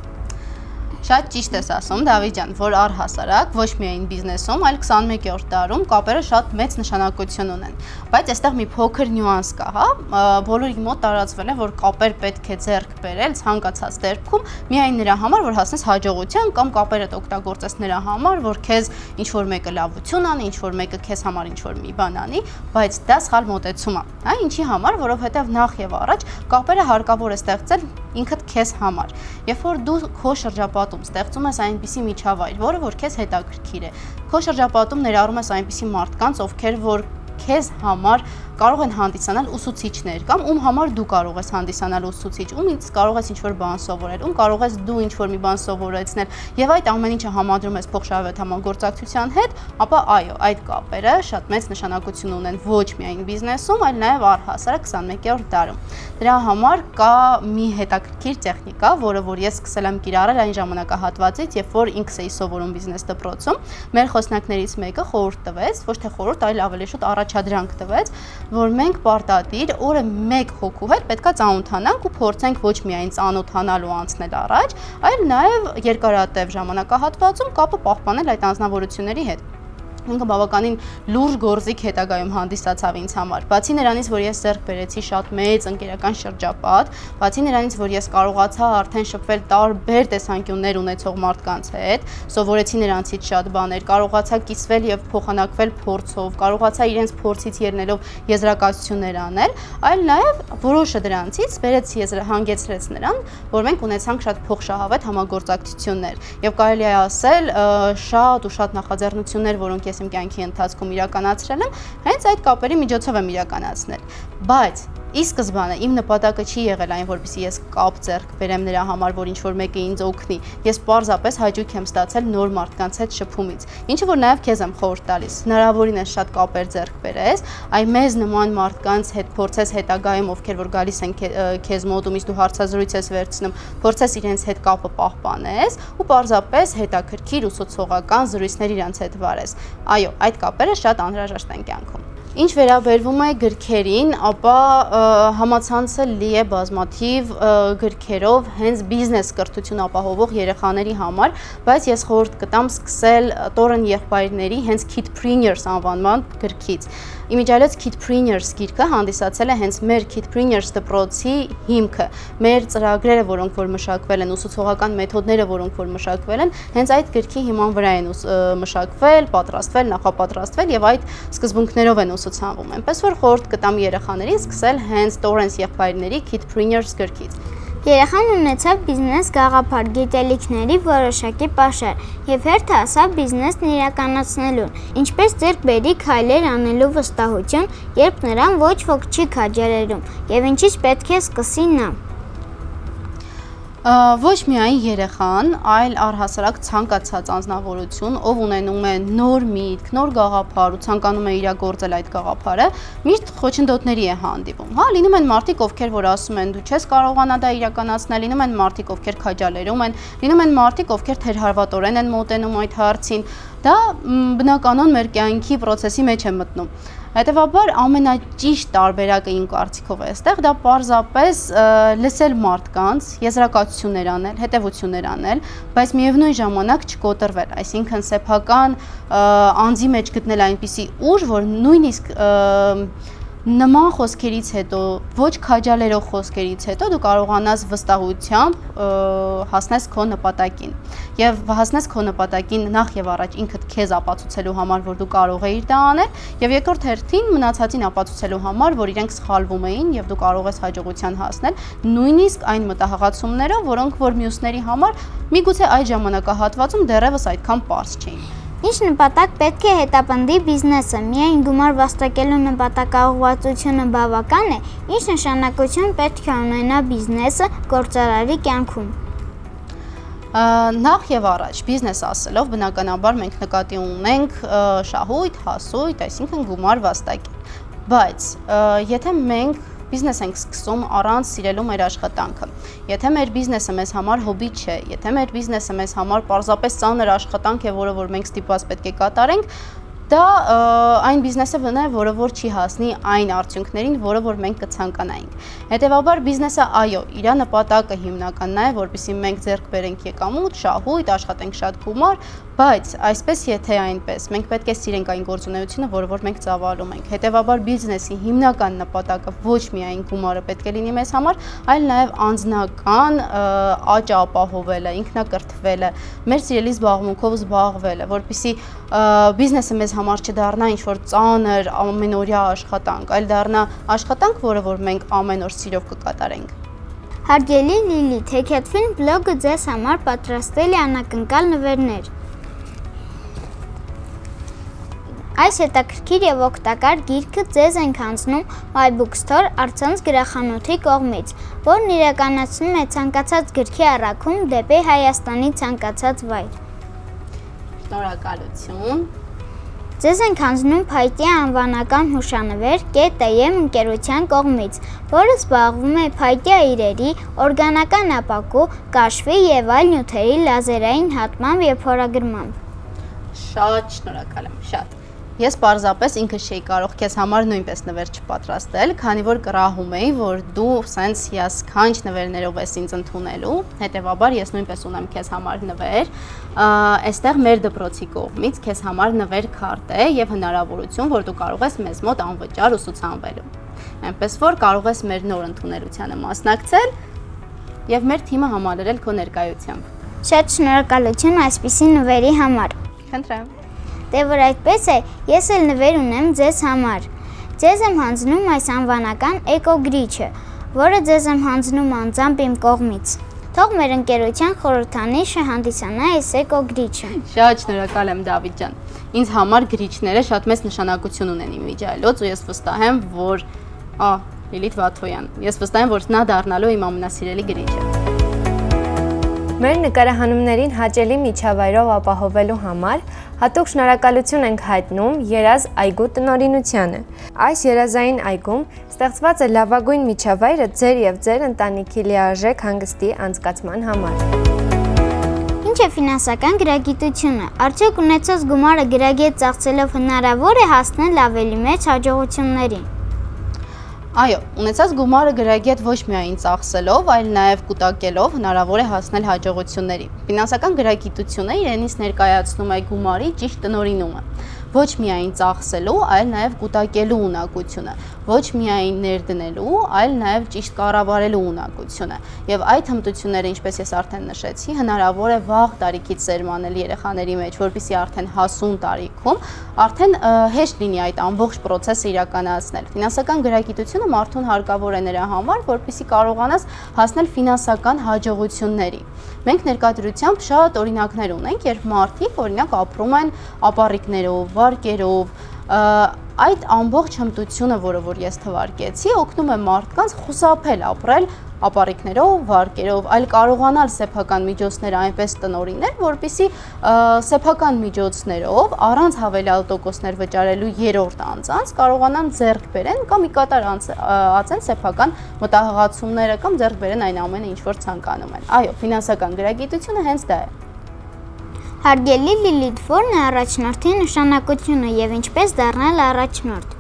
Շատ ճիշտ ես ասում, Դավիթ ջան, որ առհասարակ ոչ միայն բիզնեսում, այլ 21-րդ դարում կապերը շատ մեծ նշանակություն ունեն։ Բայց այստեղ մի փոքր նյուանս կա, հա, բոլորի մոտ տարածվել է, որ կապեր պետք է ձեռք բերել ցանկացած դեպքում միայն նրա համար, որ հասնես հաջողության կամ կապերդ օգտագործես նրա համար, որ քեզ ինչ որ մեկը լավություն անի, ինչ որ մեկը քեզ համար ինչ որ մի բան անի, բայց դա սխալ մոտեցում է, հա, ինչի համար, որովհետև նախ եւ առաջ կապերը հարկավոր է ստեղծել ինքդ քեզ համար։ Երբ որ դու քո շրջապատում ստեղծում ես այնպիսի միջավայր, որը որ քեզ հետաքրքիր է, քո շրջապատում ներառում ես այնպիսի մարդկանց, ովքեր որ քեզ համար կարող են հանդիսանալ ուսուցիչներ կամ ում համար դու կարող ես հանդիսանալ ուսուցիչ, ումից կարող ես ինչ-որ բան սովորել, ում կարող ես դու ինչ-որ մի բան սովորեցնել եւ այդ ամեն ինչը համադրում ես փոխշահավետ համագործակցության հետ, ապա այո, այդ կապերը շատ մեծ նշանակություն ունեն ոչ միայն բիզնեսում, այլ նաեւ առհասարակ 21-րդ դարում։ Դրա համար կա մի հետաքրքիր տեխնիկա, որը որ ես սկսել եմ կիրառել այն ժամանակահատվածից, երբ որ ինքս էի սովորում բիզնես դպրոցում, մեր խոսնակներից մեկը խորհուրդ տվեց, ոչ թե խորհուրդ, այլ ավելի շուտ առաջադրանք տվեց, որ մենք պարտադիր օրը 1 հոգու հետ պետքա ծանոթանանք ու փորձենք ոչ միայն ծանոթանալ ու անցնել առաջ, այլ նաև երկարատև ժամանակահատվածում կապը պահպանել այդ անձնավորությունների հետ։ Ինքը բավականին լուրջ գործիք հետագայում հանդիսացավ ինձ համար։ Բացի նրանից, որ ես ձեռք բերեցի շատ մեծ ընկերական շրջապատ, բացի նրանից, որ ես կարողացա արդեն շփվել տարբեր տեսանկյուններ ունեցող մարդկանց հետ, սովորեցի նրանցից շատ բաներ, կարողացա կիսվել եւ փոխանակվել փորձով, կարողացա իրենց փորձից ելնելով եզրակացություններ անել, այլ նաեւ որոշը դրանցից բերեց հանգեցրեց նրան, որ մենք ունեցանք շատ փոխշահավետ համագործակցություններ եւ կարելի է ասել շատ ու շատ նախաձեռնություններ, որոնք ես իմ կյանքի ընթացքում իրականացրել եմ, հենց այդ կապերի միջոցով եմ իրականացնել։ Բայց ի սկզբանե իմ նպատակը չի եղել այն, որպեսզի ես կապ ձեռք բերեմ նրա համար, որ ինչ-որ մեկը ինձ օգնի։ Ես պարզապես հաճույք եմ ստացել նոր մարդկանց հետ շփումից։ Ինչը որ նաև քեզ եմ խորհուրդ տալիս, հնարավորինս շատ կապեր ձեռք բերես, այ մեզ նման մարդկանց հետ փորձես հետագայում, ովքեր որ գալիս են քեզ մոտ ու միշտ դու հարցազրույց ես վերցնում, փորձես իրենց հետ կապը պահպանես ու պարզապես հետաքրքիր ուսուցողական զրույցներ իրենց հետ վարես։ Այո, այդ կապերը շատ անհրաժեշտ են կյանքում։ Ինչ վերաբերվում է գրքերին, ապա համացանցը լի է բազմաթիվ գրքերով հենց բիզնես կրթություն ապահովող երեխաների համար, բայց ես խորհուրդ կտամ սկսել Տորեն եղբայրների հենց Kidpreneurs անվանման գրքից։ Իմիջիալից Kidpreneurs գիրքը հանդիսացել է հենց մեր Kidpreneurs դպրոցի հիմքը։ Մեր ծրագրերը, որոնք որ մշակվել են, ուսուցողական մեթոդները, որոնք որ մշակվել են, հենց այդ գրքի հիման վրա են մշակվել, պատրաստվել, նախապատրաստվել եւ այդ սկզբունքներով են ուսուցանվում։ Այնպես որ խորհուրդ կտամ երեխաներին սկսել հենց Տորենս եղբայրների Kidpreneurs գրքից։ Երեխան ունեցավ բիզնես գաղափար, գիտելիքների որոշակի պաշար եւ հերթը հասավ բիզնեսն իրականացնելուն։ Ինչպես ձեռք բերի քայլեր անելու վստահություն, երբ նրան ոչ ոք չի քաջալերում, եւ ինչից պետք է սկսի նա։ Ոչ միայն երեխան, այլ առհասարակ ցանկացած անձնավորություն, ով ունենում է նոր միտք, նոր գաղափար ու ցանկանում է իրագործել այդ գաղափարը, միշտ խոչընդոտների է հանդիպում։ Հա, լինում են մարդիկ, ովքեր որ ասում են դու չես կարողանա դա իրականացնել, լինում են մարդիկ, ովքեր քաջալերում են, լինում են մարդիկ, ովքեր թերհարվատորեն են մոտենում այդ հարցին։ Դա բնականon մեր կյանքի process-ի մեջ է մտնում։ Հետևաբար ամենաճիշտ տարբերակը իմ կարծիքով է այստեղ դա պարզապես լսել մարդկանց, եզրակացություններ անել, հետևություններ անել, բայց միևնույն ժամանակ չկոտրվել, այսինքն սեփական անձի մեջ գտնել այնպիսի ուժ, որ նույնիսկ նման խոսքերից հետո, ոչ քաջալերող խոսքերից հետո դու կարողանաս վստահությամբ հասնես քո նպատակին։ Եվ հասնես քո նպատակին նախ եւ առաջ ինքդ քեզ ապացուցելու համար, որ դու կարող ես դա անել, եւ երկրորդ հերթին մնացածին ապացուցելու համար, որ իրենք սխալվում էին եւ դու կարող ես հաջողության հասնել, նույնիսկ այն մտահղացումները, որոնք որ մյուսների համար միգուցե այդ ժամանակահատվածում դեռևս այդքան པարզ չէին։ Ինչ նպատակ պետք է հետապնդի բիզնեսը, միայն գումար վաստակելու նպատակաուղղվածությունը բավական է, ինչ նշանակություն պետք է ունենա բիզնեսը գործարարի կյանքում։ Նախ եւ առաջ բիզնես ասելով բնականաբար մենք նկատի ունենք շահույթ, հասույթ, այսինքն գումար վաստակել։ Բայց եթե մենք բիզնես ենք սկսում առանց սիրելու մեր աշխատանքը։ Եթե մեր բիզնեսը մեզ համար հոբի չէ, եթե մեր բիզնեսը մեզ համար պարզապես ծանր աշխատանք է, որը որ մենք ստիպված պետք է կատարենք, դա այն բիզնեսը վնա է, որը որ չի հասնի այն արդյունքներին, որը որ մենք կցանկանայինք։ Հետևաբար բիզնեսը այո, իր նպատակը հիմնականն է, որպեսզի մենք ձեռք բերենք եկամուտ, շահույթ, աշխատենք շատ գումար, բայց այսպես եթե այնպես, մենք պետք է սիրենք այն գործունեությունը, որը որ մենք ծավալում ենք։ Հետևաբար բիզնեսի հիմնական նպատակը ոչ միայն գումարը պետք է լինի մեզ համար, այլ նաև անձնական աճ ապահովելը, ինքնակրթվելը, մեր սիրելի զբաղմունքով զբաղվելը, որպեսզի բիզնեսը մեզ համար չդառնա ինչ-որ ծանր ամենօրյա աշխատանք, այլ դառնա աշխատանք, որը որ մենք ամեն օր սիրով կկատարենք։ Հարգելի Լիլիթ, Heketfilm բլոգը ձեզ համար պատրաստել է անակնկալ նվերներ։ Այս հետաքրքիր եւ օգտակար գիրքը ձեզ ենք հանձնում My Bookstore առցանց գրախանութի կողմից, որն իրականացնում է ցանկացած գրքի առաքում դեպի Հայաստանի ցանկացած վայր։ Շնորհակալություն։ Ձեզ ենք հանձնում փայտյա անվանական հուշանվեր ԿՏԵՄ ընկերության կողմից, որը զբաղվում է փայտյա իրերի, օրգանական ապակու, կաշվի եւ այլ նյութերի լազերային հատմամբ եւ փորագրմամբ։ Շատ շնորհակալ եմ, շատ։ Ես պարզապես ինքս չէի կարող քեզ համար նույնպես նվեր չպատրաստել, քանի որ կռահում էի, որ դու սենց հիասքանչ նվերներով ես ինձ ընդունելու, հետևաբար ես նույնպես ունեմ քեզ համար նվեր, այստեղ մեր դպրոցի կողմից քեզ համար նվեր քարտ է եւ հնարավորություն, որ դու կարող ես մեզ մոտ անվճար ուսուցանվելու։ Այնպես որ կարող ես մեր նոր ընդունելությանը մասնակցել եւ մեր թիմը համալրել քո ներկայությամբ։ Շատ շնորհակալություն այսպիսի նվերի համար։ Խնդրեմ։ Դե որ այդպես է, ես էլ նվեր ունեմ ձեզ համար։ Ձեզ եմ հանձնում այս անվանական էկոգրիչը, որը ձեզ եմ հանձնում անձամբ իմ կողմից։ Թող մեր ընկերության խորհրդանիշը հանդիսանա այս էկոգրիչը։ Շատ շնորհակալ եմ Դավիթ ջան։ Ինձ համար գրիչները շատ մեծ նշանակություն ունեն իմ միջայլոց ու ես վստահ եմ, որ Լիլիթ Վաթոյան, ես վստահ եմ, որ նա դառնալու իմ ամենասիրելի գրիչը։ Մեր նկարահանումներին հաճելի միջավայրով ապահովելու համար հատուկ շնորհակալություն ենք հայտնում Երազ այգու տնօրինությանը։ Այս երազային այգում ստեղծված է լավագույն միջավայրը ձեր եւ ձեր ընտանիքի լիարժեք հանգստի անցկացման համար։ Ինչ է ֆինանսական գրագիտությունը։ Արդյոք ունեցած գումարը գրագետ ծախսելով հնարավոր է հասնել ավելի մեծ հաջողությունների։ Այո, ունեցած գումարը գրագետ ոչ միայն ծախսելով, այլ նաև կուտակելով հնարավոր է հասնել հաջողությունների։ Ֆինանսական գրագիտությունը իրենից ներկայացնում է գումարի ճիշտ տնօրինումը, ոչ միայն ծախսելու, այլ նաև կուտակելու ունակությունը, ոչ միայն ներդնելու, այլ նաև ճիշտ կառավարելու ունակությունը։ Եվ այդ հմտությունները, ինչպես ես արդեն նշեցի, հնարավոր է վաղ տարիքից սերմանել երեխաների մեջ, որպեսզի արդեն հասուն տարիքում արդեն հեշտ լինի այդ ամբողջ process-ը իրականացնել։ Ֆինանսական գրագիտությունը մարդուն հարկավոր է նրա համար, որպեսզի կարողանաս հասնել ֆինանսական հաջողությունների։ Մենք ներկայությամբ շատ օրինակներ ունենք, երբ մարդիկ օրինակ ապրում են ապառիկներով, վարկերով, Այդ ամբողջ հմտությունը, որը որ ես թվարկեցի, օգնում է մարդկանց խուսափել ապրել ապառիկներով, վարկերով, այլ կարողանալ սեփական միջոցները այնպես տնօրինել, որպեսզի սեփական միջոցներով առանց հավելյալ տոկոսներ վճարելու երրորդ անձանց կարողանան ձեռք բերեն կամ ի կատար ածեն սեփական մտահղացումները կամ ձեռք բերեն այն ամենը, ինչ որ ցանկանում են։ Այո, ֆինանսական գրագիտությունը հենց դա է։ Հարգելի Լիլիթ, ո՞րն է առաջնորդի նշանակությունը եւ ինչպես դառնալ առաջնորդ։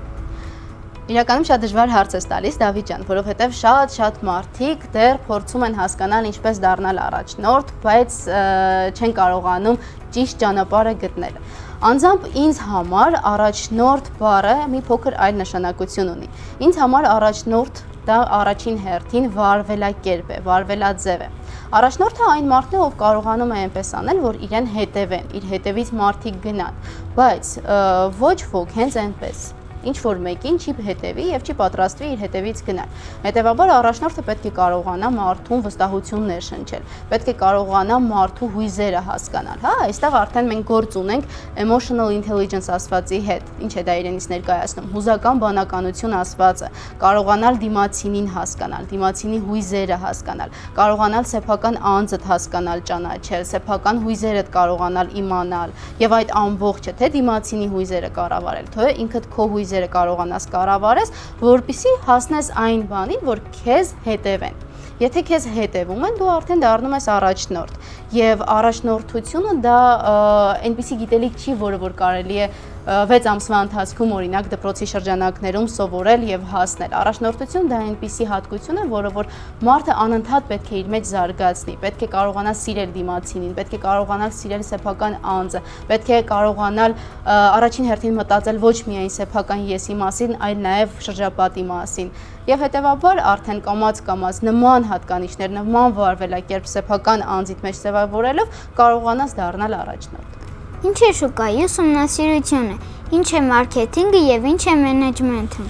Իրականում շատ դժվար հարց է տալիս Դավիթ ջան, որովհետև շատ մարդիկ դեռ փորձում են հասկանալ ինչպես դառնալ առաջնորդ, բայց չեն կարողանում ճիշտ ճանապարհը գտնել։ Անձամբ ինձ համար առաջնորդ բառը մի փոքր այլ նշանակություն ունի։ Ինձ համար առաջնորդ դա առաջին հերթին վարվելակերպ է, վարվելաձև է։ Առաջնորդը այն մարդն է, ով կարողանում է այնպես անել, որ իրեն հետևեն, իր հետևից մարդիկ գնան, բայց ոչ ոք հենց այնպես ինչ որ մեկին չի հետևի եւ չի պատրաստվի իր հետևից գնալ։ Հետեւաբար առաջնորդը պետք է կարողանա մարդուն վստահություններ շնչել, պետք է կարողանա մարդու հույզերը հասկանալ, հա, այստեղ արդեն մենք գործ ունենք emotional intelligence ասվածի հետ, ինչ է դա իրենից ներկայացնում, հուզական բանականություն ասվածը, կարողանալ դիմացինին հասկանալ, դիմացինի հույզերը հասկանալ, կարողանալ սեփական անձդ հասկանալ, ճանաչել, սեփական հույզերդ կարողանալ իմանալ եւ այդ ամբողջը թե դիմացինի հույզերը կառավարել, թե ինքդ քո հույզերը կարողանաս կառավարես, որպեսզի հասնես այն բանին, որ քեզ հետևեն։ Եթե քեզ հետևում են, դու արդեն դառնում ես առաջնորդ։ Եվ առաջնորդությունը դա այնպիսի գիտելիք չի, որը որ կարելի է 6 ամսվա ընթացքում օրինակ դպրոցի շրջանակներում սովորել եւ հասնել։ Առաջնորդություն դա այնպիսի հատկություն է, որը որ մարդը անընդհատ պետք է իր մեջ զարգացնի, պետք է կարողանա սիրել դիմացինին, պետք է կարողանալ սիրել սեփական անձը, պետք է կարողանալ առաջին հերթին մտածել ոչ միայն սեփական եսի մասին, այլ նաեւ շրջապատի մասին։ Եվ հետեւաբար արդեն կամաց նման հատկանիշներ, նման վարվելակերպ սեփական անձիդ մեջ ձևավորելով կարողանաս դառնալ առաջնորդ։ Ինչ է շուկայի ուսումնասիրությունը, ինչ է մարքեթինգը եւ ինչ է մենեջմենթը։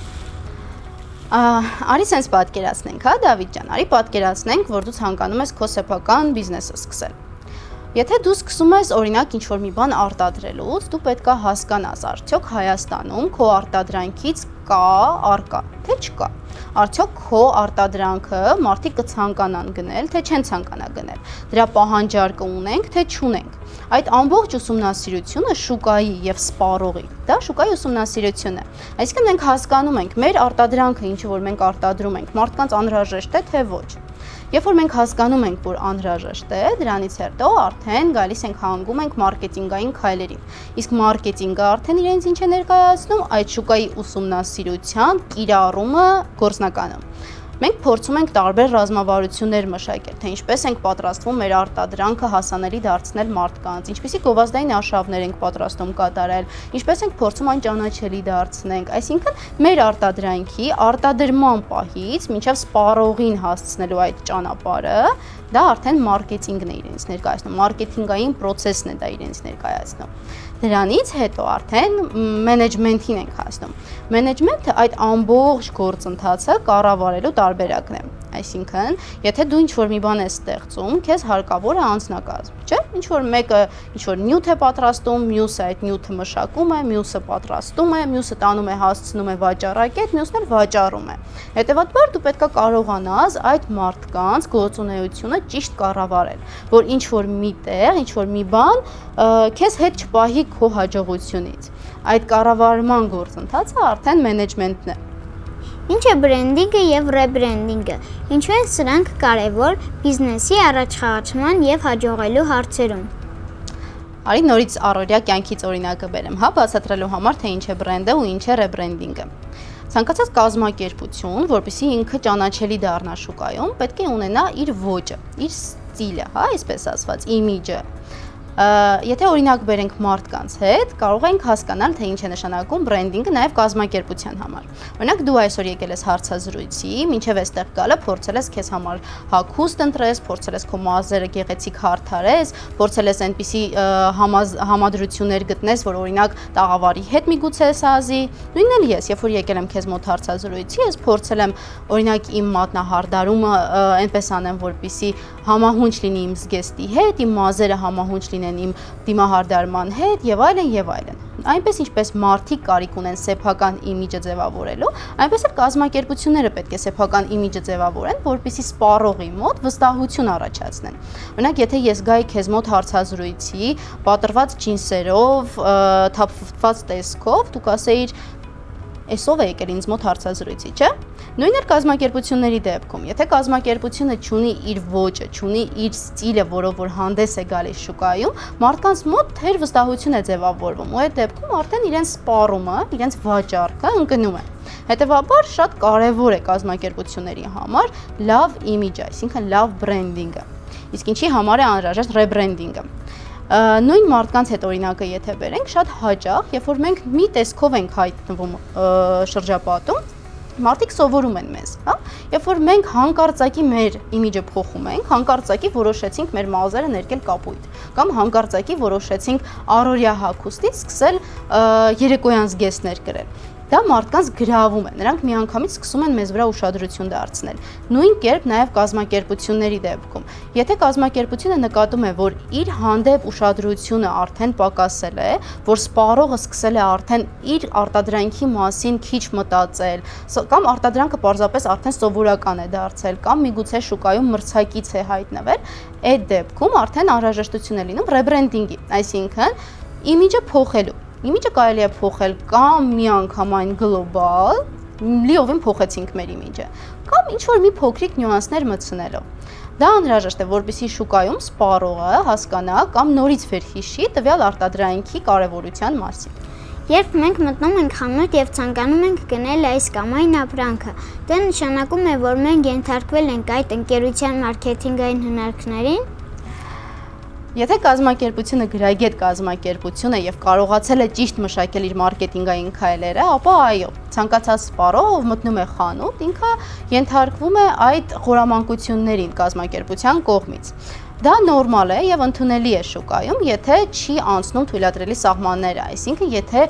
Արի sense պատկերացնենք, հա Դավիթ ջան, արի պատկերացնենք, որ դու ցանկանում ես քո սեփական բիզնեսը սկսել։ Եթե դու սկսում ես օրինակ ինչ-որ մի բան արտադրելուց, դու պետք է հասկանաս, արդյոք Հայաստանում քո արտադրանքից կա առկա, թե չկա։ Արդյոք քո արտադրանքը մարդիկ կցանկանան գնել, թե չեն ցանկանա գնել։ Դրա պահանջարկը ունենք, թե չունենք։ Այդ ամբողջ ուսումնասիրությունը շուկայի եւ սպառողի, դա շուկայի ուսումնասիրությունն է։ Այսինքն մենք հասկանում ենք, մեր արտադրանքը, ինչը որ մենք արտադրում ենք, մարդկանց անհրաժեշտ է, թե ոչ։ Երբ որ մենք հասկանում ենք, որ անհրաժեշտ է, դրանից հետո արդեն գալիս ենք հանգում ենք մարքեթինգային քայլերին։ Իսկ մարքեթինգը արդեն իրենց ինչ է ներկայացնում, այդ շուկայի ուսումնասիրության կիրառումը գործնականում։ Մենք փորձում ենք տարբեր ռազմավարություններ մշակել, թե ինչպես ենք պատրաստվում մեր արտադրանքը հասանելի դարձնել մարդկանց, ինչպիսի գովազդային արշավներ ենք պատրաստում կատարել, ինչպես ենք փորձում այն ճանաչելի դարձնենք, այսինքն մեր արտադրանքի արտադրման պահից մինչև սպառողին հասցնելու այդ ճանապարհը, դա արդեն մարքեթինգն է իրենց ներկայացնում, մարքեթինգային process-ն է դա իրենց ներկայացնում։ Դրանից հետո արդեն մենեջմենթին ենք հասնում։ Մենեջմենթը այդ ամբողջ գործընթացը կառավարելու տարբերակն է։ Այսինքն, եթե դու ինչ-որ մի բան ես ստեղծում, քեզ հարկավոր է անձնակազմ, չէ՞։ Ինչ-որ մեկը ինչ-որ նյութ է պատրաստում, մյուսը այդ նյութը մշակում է, մյուսը պատրաստում է, մյուսը տանում է, հասցնում է վաճառակետ, մյուսն էլ վաճառում է։ Հետևաբար դու պետք է կարողանաս այդ մարդկանց գործունեությունը ճիշտ կառավարել, որ ինչ-որ մի տեղ, ինչ-որ մի բան քեզ հետ չպահի քո հաջողությունից։ Այդ կառավարման գործընթացը արդեն մենեջմենթն է։ Ինչ է բրենդինգը եւ ռեբրենդինգը։ Ինչու են սրանք կարևոր բիզնեսի առաջխաղացման եւ հաջողելու հարցերում։ Արի նորից առօրյա կյանքից օրինակը բերեմ, հա, բացատրելու համար, թե ինչ է բրենդը ու ինչ է ռեբրենդինգը։ Ցանկացած կազմակերպություն, որպեսզի ինքը ճանաչելի դառնա շուկայում, պետք է ունենա իր ոճը, իր ստիլը, հա, այսպես ասված, իմիջը։ Եթե օրինակ բերենք մարդկանց հետ, կարող ենք հասկանալ, թե ինչ է նշանակում բրենդինգը նաև կազմակերպության համար։ Օրինակ դու այսօր եկել ես հարցազրույցի, մինչև այստեղ գալը փորձել ես քեզ համար հագուստ ընտրես, փորձել ես քո մազերը գեղեցիկ հարթարես, փորձել ես այնպիսի համադրություններ գտնես, որ օրինակ տաղավարի հետ միգուցե սազի։ Նույնն էլ ես, երբ որ եկել եմ քեզ մոտ հարցազրույցի, ես փորձել եմ օրինակ իմ մատնահարդարումը այնպես անեմ, որպեսզի համահունչ լինի իմ զգեստի հետ, իմ մազերը համահունչ լինեն իմ դիմահարդարման հետ եւ այլն եւ այլն։ այնպես ինչպես մարդիկ կարիք ունեն սեփական իմիջը ձևավորելու, այնպես էլ կազմակերպությունները պետք է սեփական իմիջը ձևավորեն, որպեսզի սպառողի մոտ վստահություն առաջացնեն։ Օրինակ, եթե ես գայի քեզ մոտ հարցազրույցի, պատրված ջինսերով, թափված տեսքով, դու կասեիր, «Էսով է եկել ինձ մոտ հարցազրույցի», չէ՞։ Նույնն էլ կազմակերպությունների դեպքում, եթե կազմակերպությունը չունի իր ոճը, չունի իր ստիլը, որով որ հանդես է գալիս շուկայում, մարդկանց մոտ թեր վստահություն է ձևավորվում, ու այդ դեպքում արդեն իրենց սպառումը, իրենց վաճառքը ընկնում է։ Հետևաբար շատ կարևոր է կազմակերպությունների համար լավ իմիջը, այսինքն լավ բրենդինգը։ Իսկ ինչի համար է անհրաժեշտ ռեբրենդինգը։ Նույն մարդկանց հետ օրինակը եթե բերենք, շատ հաճախ, երբ որ մենք մի տեսքով ենք հայտնվում շրջապատում, մարդիկ սովորում են մեզ, հա? Երբ որ մենք հանկարծակի մեր իմիջը փոխում ենք, հանկարծակի որոշեցինք մեր մազերը ներկել կապույտ, կամ հանկարծակի որոշեցինք առօրյա հագուստից սկսել երեկոյան զգեստներ կրել։ Դա մարդկանց գրավում է, նրանք միանգամից սկսում են մեզ վրա ուշադրություն դարձնել։ Նույն կերպ նաև կազմակերպությունների դեպքում։ Եթե կազմակերպությունը նկատում է, որ իր հանդեպ ուշադրությունը արդեն պակասել է, որ սպառողը սկսել է արդեն իր արտադրանքի մասին քիչ մտածել, կամ արտադրանքը պարզապես արդեն սովորական է դարձել, կամ միգուցե շուկայում մրցակից է հայտնվել, այդ դեպքում արդեն անհրաժեշտություն է լինում ռեբրենդինգի, այսինքն իմիջը փոխելու։ Իմիջը կարելի է փոխել կամ միանգամայն գլոբալ, լիովին փոխեցինք մեր իմիջը, կամ ինչ-որ մի փոքրիկ նյուանսներ մտցնելով։ Դա անհրաժեշտ է, որպեսզի շուկայում սպառողը հասկանա կամ նորից վերհիշի տվյալ արտադրանքի կարևորության մասին։ Երբ մենք մտնում ենք խանութ եւ ցանկանում ենք գնել այս կամ այն ապրանքը, դա նշանակում է, որ մենք ենթարկվել ենք այդ ընկերության մարքեթինգային հնարքներին։ Եթե կազմակերպությունը գրագետ կազմակերպություն է եւ կարողացել է ճիշտ մշակել իր մարքեթինգային քայլերը, ապա այո, ցանկացած սպառող, ով մտնում է խանութ, ինքը ենթարկվում է այդ խորամանկություններին կազմակերպության կողմից։ Դա նորմալ է եւ ընդունելի է շուկայում, եթե չի անցնում թույլատրելի սահմանները, այսինքն եթե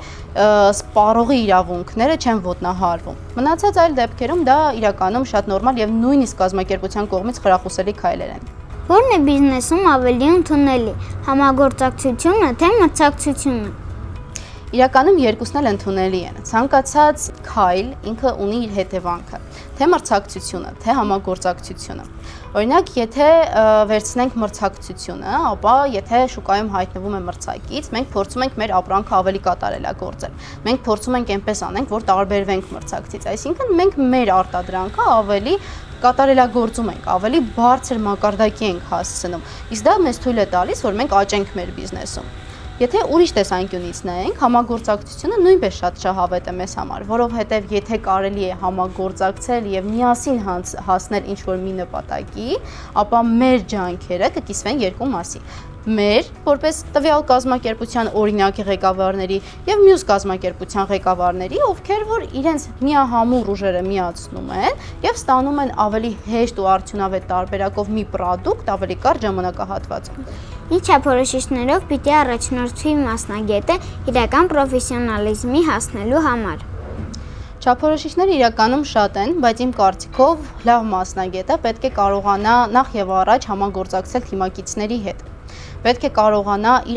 սպառողի իրավունքները չեն ոտնահարվում։ Մնացած այլ դեպքերում դա իրականում շատ նորմալ եւ նույնիսկ կազմակերպության կողմից խրախուսելի քայլեր են։ Որն է բիզնեսում ավելի ընդունելի, համագործակցությունը թե մրցակցությունը։ Իրականում երկուսն էլ ընդունելի են։ Ցանկացած քայլ ինքը ունի իր հետևանքը, թե մրցակցությունը, թե համագործակցությունը։ Օրինակ, եթե վերցնենք մրցակցությունը, ապա եթե շուկայում հայտնվում է մրցակից, մենք փորձում ենք մեր ապրանքը ավելի կատարելագործել։ Մենք փորձում ենք այնպես անենք, որ տարբերվենք մրցակցից, այսինքն մենք մեր արտադրանքը ավելի կատարելագործում ենք, ավելի բարձր մակարդակի ենք հասցնում։ Իսկ դա մեզ թույլ է տալիս, որ մենք աճենք մեր բիզնեսում։ Եթե ուրիշ տեսանկյունից նայենք, համագործակցությունը նույնպես շատ շահավետ է մեզ համար, որովհետև եթե կարելի է համագործակցել եւ միասին հասնել ինչ-որ մի նպատակի, ապա մեր ջանքերը կկիսվեն երկու մասի։ Մեր, որպես տվյալ կազմակերպության օրինակ ղեկավարների եւ մյուս կազմակերպության ղեկավարների, ովքեր որ իրենց միահամուռ ուժերը միացնում են եւ ստանում են ավելի հեշտ ու արդյունավետ տարբերակով մի պրոդուկտ ավելի կարճ ժամանակահատվածում։ Ինչ չափորոշիչներով պիտի առաջնորդվի մասնագետը իրական պրոֆեսիոնալիզմի հասնելու համար։ Չափորոշիչները իրականում շատ են, բայց իմ կարծիքով լավ մասնագետը պետք է կարողանա նախ եւ առաջ համագործակցել թիմակիցների հետ։ Պետք է կարողանա իր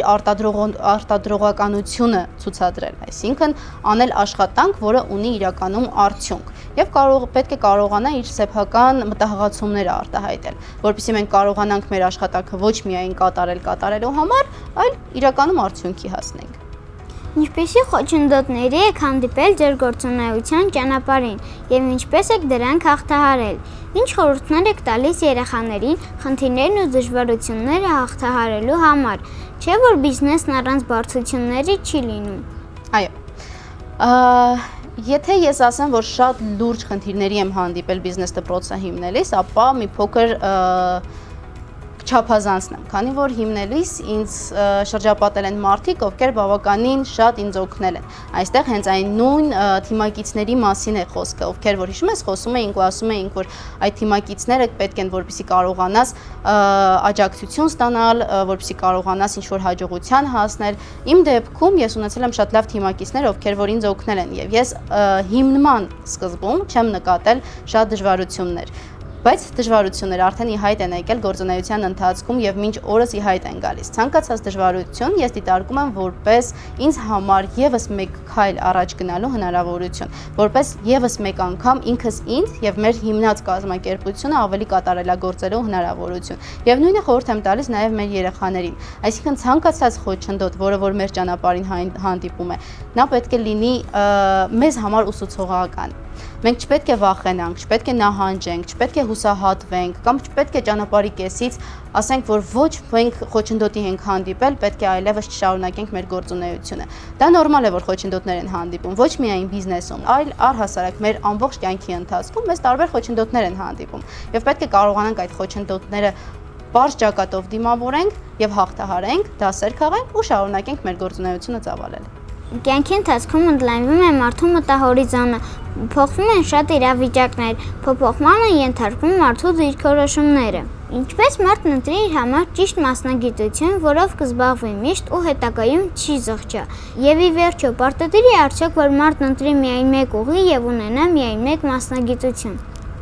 արտադրողականությունը ցուցադրել, այսինքն անել աշխատանք, որը ունի իրականում արդյունք, եւ պետք է կարողանա իր սեփական մտահղացումները արտահայտել, որպեսզի մենք կարողանանք մեր աշխատանքը ոչ միայն կատարելու համար, այլ իրականում արդյունքի հասնենք։ Ինչպիսի խոչընդոտների եք հանդիպել ձեր գործունեության ճանապարհին եւ ինչպես եք դրանք հաղթահարել։ Ինչ խորհուրդներ եք տալիս երեխաներին խնդիրներն ու դժվարությունները հաղթահարելու համար, չէ՞ որ բիզնեսն առանց բարդությունների չի լինում։ Այո։ Եթե ես ասեմ, որ շատ լուրջ խնդիրների եմ հանդիպել բիզնես դպրոցը հիմնելիս, ապա մի փոքր չափազանցնեմ, քանի որ հիմնելիս ինձ շրջապատել են մարդիկ, ովքեր բավականին շատ ինձ օգնել են։ Այստեղ հենց այն նույն թիմակիցների մասին է խոսքը, ովքեր որ հիշում ես, խոսում էինք ու ասում էինք, որ այդ թիմակիցները պետք են, որպեսզի կարողանաս աջակցություն ստանալ, որպեսզի կարողանաս ինչ-որ հաջողության հասնել։ Իմ դեպքում ես ունեցել եմ շատ լավ թիմակիցներ, ովքեր որ ինձ օգնել են, եւ ես հիմնման սկզբում չեմ նկատել շատ դժվարություններ։ Բայց դժվարությունները արդեն ի հայտ են եկել գործունեության ընթացքում եւ մինչ օրս ի հայտ են գալիս։ Ցանկացած դժվարություն ես դիտարկում եմ որպես ինձ համար եւս մեկ քայլ առաջ գնալու հնարավորություն, որպես եւս մեկ անգամ ինքս ինձ եւ մեր հիմնած կազմակերպությունը ավելի կատարելագործելու հնարավորություն։ Եվ նույնը խորհուրդ եմ տալիս նաեւ մեր երեխաներին։ Այսինքն ցանկացած խոչընդոտ, որը որ մեր ճանապարհին հանդիպում է, նա պետք է լինի մեզ համար ուսուցողական։ Մենք չպետք է վախենանք, չպետք է նահանջենք, չպետք է հուսահատվենք կամ չպետք է ճանապարհի կեսից ասենք, որ ոչ մենք խոչընդոտի ենք հանդիպել, պետք է այլևս չշարունակենք մեր գործունեությունը։ Դա նորմալ է, որ խոչընդոտներ են հանդիպում, ոչ միայն բիզնեսում, այլ առհասարակ մեր ամբողջ կյանքի ընթացքում մեզ տարբեր խոչընդոտներ են հանդիպում։ Եվ պետք է կարողանանք այդ խոչընդոտները բարձ ճակատով դիմավորենք եւ հաղթահարենք, դասեր քաղենք ու շարունակենք մեր գործունեությունը ծավալել։ Կյանքի ընթացքում ընդլայնվում է մարդու մտահորիզոնը, փոխվում են շատ իրավիճակներ, փոփոխման են ենթարկվում մարդու դիրքորոշումները։ Ինչպես մարդն ընտրի իր համար ճիշտ մասնագիտություն, որով կզբաղվի միշտ ու հետագայում չի զղջա։ Եվ ի վերջո, պարտադիր է արդյոք, որ մարդն ընտրի միայն մեկ ուղի եւ ունենա միայն մեկ մասնագիտություն։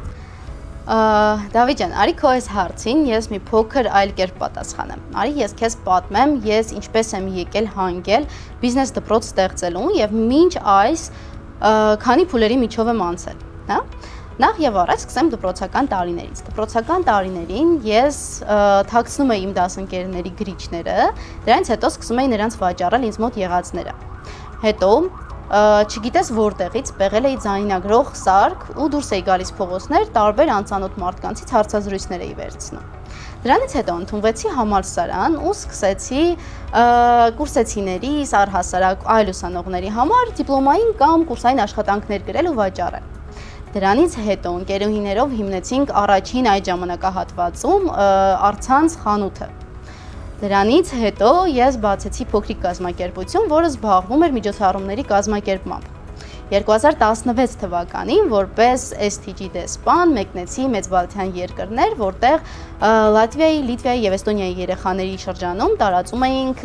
Դավիթ ջան, արի քո այս հարցին ես մի փոքր այլ կերպ պատասխանեմ։ Արի ես քեզ պատմեմ, ես ինչպես եմ եկել հանգել բիզնես դպրոց ստեղծելու եւ մինչ այս քանի փուլերի միջով եմ անցել, հա։ Նախ եւ առաջ սկսեմ դպրոցական տարիներից։ Դպրոցական տարիներին ես թաքցնում էի իմ դասընկերների գրիչները, դրանից հետո սկսում էի նրանց վաճառել ինձ մոտ եղածները։ Հետո չգիտես որտեղից եղել էի ձայնագրող սարք ու դուրս էի գալիս փողոցներ, տարբեր անծանոթ մարդկանցից հարցազրույցներ էի վերցնում։ Դրանից հետո ընդունվեցի համալսարան ու սկսեցի կուրսեցիներիս, առհասարակ այլ ուսանողների համար դիպլոմային կամ կուրսային աշխատանքներ գրել ու վաճառել։ Դրանից հետո ընկերուհիներով հիմնեցինք առաջին այդ ժամանակահատվածում առցանց խանութը։ Դրանից հետո ես բացեցի փոքրիկ կազմակերպություն, որը զբաղվում էր միջոցառումների կազմակերպմամբ։ 2016 թվականին որպես STG դեսպան մեկնեցի Մեծբալթյան երկրներ, որտեղ Լատվիայի, Լիտվայի եւ Էստոնիայի երեխաների շրջանում տարածում էինք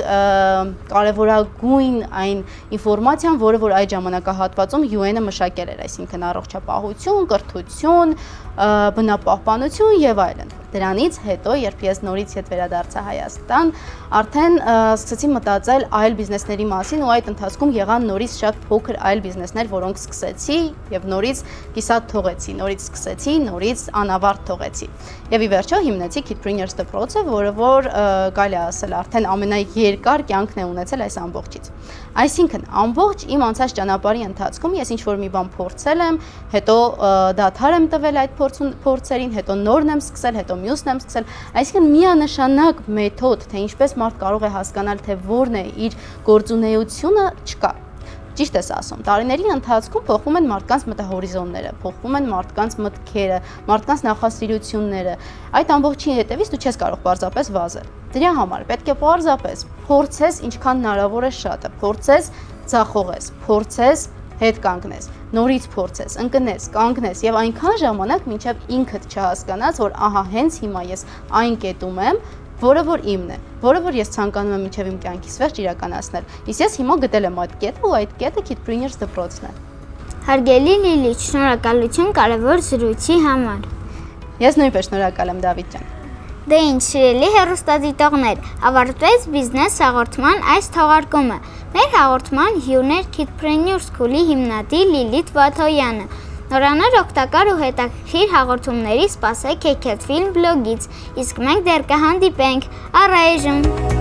կարևորագույն այն ինֆորմացիան, որը որ այդ ժամանակահատվածում UN-ը մշակել էր, այսինքն առողջապահություն, կրթություն, բնապահպանություն եւ այլն։ Դրանից հետո, երբ ես նորից հետ վերադարձա Հայաստան, արդեն սկսեցի մտածել այլ բիզնեսների մասին ու այդ ընթացքում եղան նորից շատ փոքր այլ բիզնեսներ, որոնք սկսեցի եւ նորից կիսատ թողեցի, նորից սկսեցի, նորից անավարտ թողեցի։ Եվ ի վերջո հիմնեցի Kidpreneurs դպրոցը, որը որ կարելի է ասել արդեն ամենաերկար կյանքն է ունեցել այս ամբողջից։ Այսինքն ամբողջ իմ անցած ճանապարհի ընթացքում ես ինչ-որ մի բան փորձել եմ, հետո դադար եմ տվել այդ փորձերին, հետո նորն եմ սկսել, հետո մյուսն եմ սկսել, այսինքն միանշանակ մեթոդ, թե ինչպես մարդ կարող է հասկանալ, թե որն է իր գործունեությունը, չկա։ Ճիշտ ես ասում, տարիների ընթացքում փոխվում են մարդկանց մտահորիզոնները, փոխվում են մարդկանց մտքերը, մարդկանց նախասիրությունները։ Այդ ամբողջի հետևից դու չես կարող պարզապես վազել։ Դրա համար պետք է պարզապես փորձես ինչքան հնարավոր է շատը, փորձես ձախողես, փորձես հետ կանգնես, նորից փորձես, ընկնես, կանգնես եւ այնքան ժամանակ, մինչեւ ինքդ չհասկանաս, որ ահա հենց հիմա ես այն կետում եմ, որը որ իմն է, որը որ ես ցանկանում եմ մինչև իմ կյանքիս վերջ իրականացնել։ Իսկ ես հիմա գտել եմ այդ կետը ու այդ կետը Kidpreneurs դպրոցն է։ Հարգելի Լիլիթ, շնորհակալություն կարևոր զրույցի համար։ Ես նույնպես շնորհակալ եմ Դավիթ ջան։ Դե ինչ, սիրելի հեռուստադիտողներ, ավարտվեց բիզնես հաղորդման այս թողարկումը։ Մեր հաղորդման հյուրն էր Kidpreneurs School-ի հիմնադիր Լիլիթ Վաթոյանը։ Նորանոր օգտակար ու հետաքրքիր հաղորդումների սպասեք Քեքեթ Ֆիլմ բլոգից, իսկ մենք դեռ կհանդիպենք, առայժմ։